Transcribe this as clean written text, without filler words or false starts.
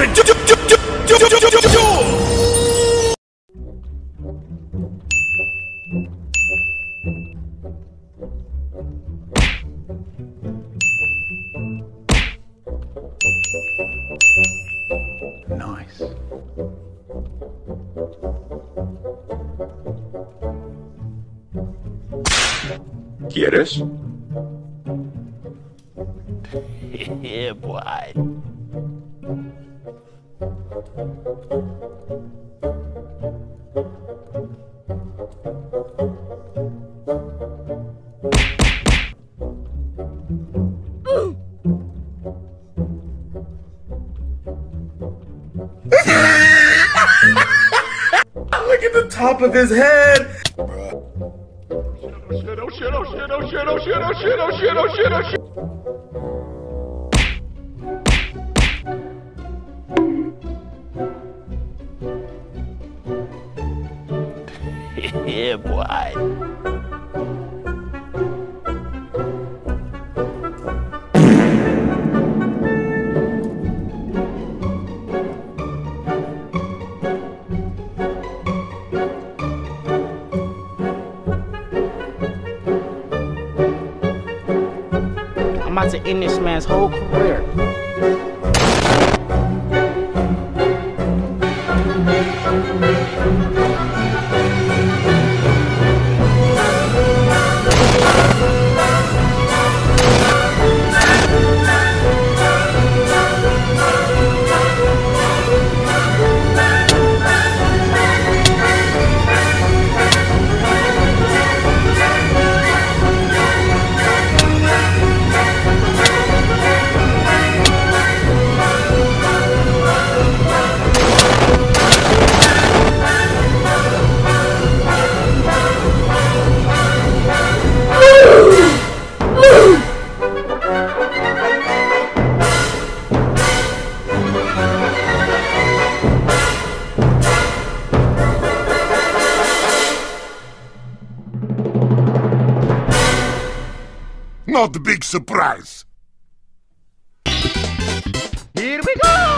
Nice. ¿Quieres? Yeah, boy. Look at the top of his head! Oh shit, oh shit, oh shit, oh shit, oh shit, oh shit, oh shit, oh shit, oh shit. Yeah, boy. I'm about to end this man's whole career. Not a big surprise. Here we go!